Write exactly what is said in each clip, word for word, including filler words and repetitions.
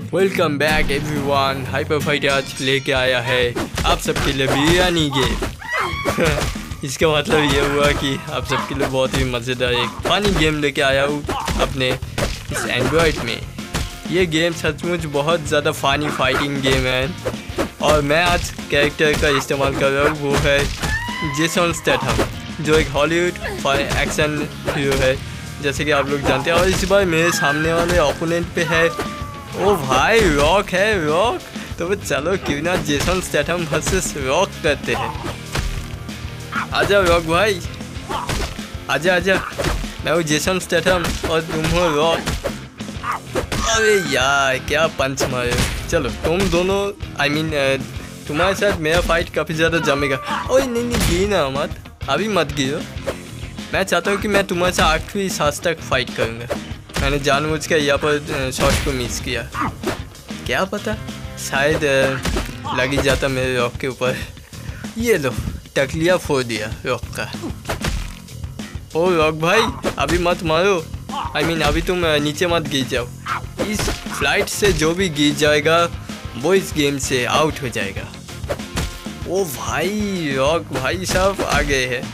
Welcome back everyone. Hyper fight आज लेके आया है आप सबके लिए बिरयानी गेम। इसका मतलब ये हुआ कि आप सबके लिए बहुत ही मज़ेदार एक फनी गेम लेके आया हूँ अपने इस एंड्रॉयड में। ये गेम सचमुच बहुत ज़्यादा फनी फाइटिंग गेम है और मैं आज कैरेक्टर का इस्तेमाल कर रहा हूँ, वो है जेसन स्टेथम, जो एक हॉलीवुड एक्शन हीरो है जैसे कि आप लोग जानते हैं। और इस बार मेरे सामने वाले ओपोनेंट पे है ओ भाई रॉक है रॉक। तो चलो क्यों ना जेसन स्टेथम वर्सेस रॉक करते हैं। आजा रॉक भाई, आजा आजा। मैं हूँ जेसन स्टेथम और तुम हो रॉक। अरे यार क्या पंच मारे। चलो तुम दोनों आई I मीन mean, तुम्हारे साथ मेरा फाइट काफ़ी ज़्यादा जमेगा। ओए नहीं नहीं गिर ना मत, अभी मत गिरो। मैं चाहता हूँ कि मैं तुम्हारे साथ आखिरी सांस तक फाइट करूँगा। मैंने जानबूझ कर यहाँ पर शॉट को मिस किया, क्या पता शायद लग ही जाता मेरे रॉक के ऊपर। ये लो टकलिया फोड़ दिया रॉक का। ओ रॉक भाई अभी मत मारो, आई I मीन mean, अभी तुम नीचे मत गिर जाओ। इस फ्लाइट से जो भी गिर जाएगा वो इस गेम से आउट हो जाएगा। ओ भाई रॉक भाई साहब आ गए हैं।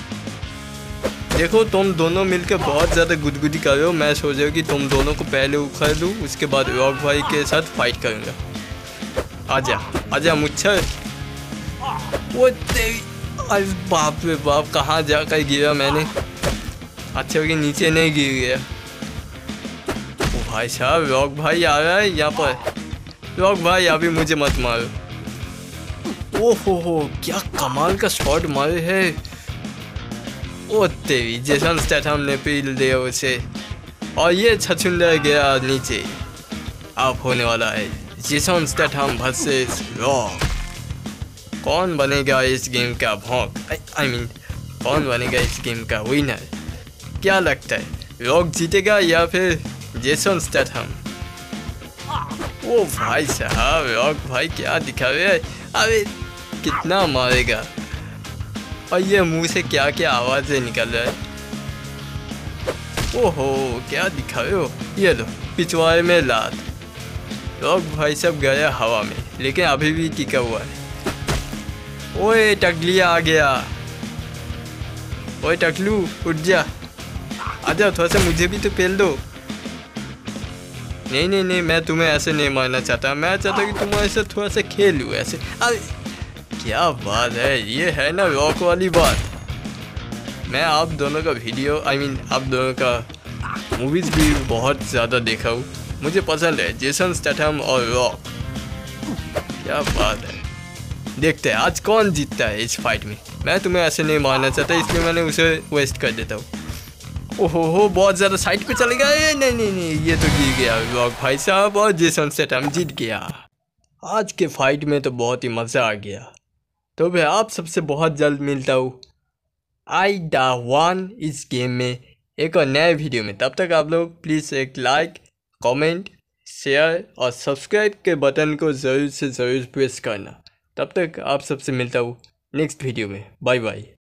देखो तुम दोनों मिलकर बहुत ज़्यादा गुदगुदी कर रहे हो। मैं सोच रहा हूँ कि तुम दोनों को पहले उखाड़ दूँ, उसके बाद रॉक भाई के साथ फाइट करूँगा। आजा आजा मुच्छर। वो तेरी, अरे बाप रे बाप कहाँ जाकर गिरा मैंने। अच्छा हो कि नीचे नहीं गिर गया। ओ भाई साहब रॉक भाई आ रहा है यहाँ पर। रॉक भाई अभी मुझे मत मारो। ओहो हो क्या कमाल का शॉट मारे है। ओ तेरी जेसन स्टेथम ने पील दिया उसे और ये छछुंदर गया नीचे। आप होने वाला है जेसन स्टेथम वर्सेस रॉक। कौन बनेगा इस गेम का भौंक, आई मीन कौन बनेगा इस गेम का विनर। क्या लगता है रॉक जीतेगा या फिर जेसन स्टेथम। ओ भाई साहब रॉक भाई क्या दिखा रहे हैं। अरे कितना मारेगा और ये मुंह से क्या क्या आवाज़ें निकल रहा है। ओहो क्या दिखा रहे हो। ये लो पिछवाड़े में लात। रॉक भाई सब गया हवा में लेकिन अभी भी टिका हुआ है। ओए टकलिया आ गया। ओए टकलू उठ जा, आजा थोड़ा सा मुझे भी तो पेल दो। नहीं नहीं नहीं मैं तुम्हें ऐसे नहीं मारना चाहता, मैं चाहता कि तुम्हारे साथ थोड़ा सा खेल लूँ ऐसे। अरे क्या बात है, ये है ना रॉक वाली बात। मैं आप दोनों का video I I mean mean, आप दोनों का मूवीज़ भी बहुत ज़्यादा देखा हूँ, मुझे पसंद है जेसन स्टेथम और रॉक। क्या बात है, देखते हैं आज कौन जीतता है इस फाइट में। मैं तुम्हें ऐसे नहीं मारना चाहता इसलिए मैंने उसे वेस्ट कर देता हूँ। ओहो हो बहुत ज़्यादा साइड पे चले गए। नहीं नहीं नहीं ये तो गिर गया रॉक भाई साहब और जेसन स्टेथम जीत गया। आज के फाइट में तो बहुत ही मज़ा आ गया। तो मैं आप सबसे बहुत जल्द मिलता हूँ आई डा वन इस गेम में एक और नए वीडियो में। तब तक आप लोग प्लीज़ एक लाइक कमेंट शेयर और सब्सक्राइब के बटन को ज़रूर से ज़रूर प्रेस करना। तब तक आप सबसे मिलता हूँ नेक्स्ट वीडियो में। Bye bye.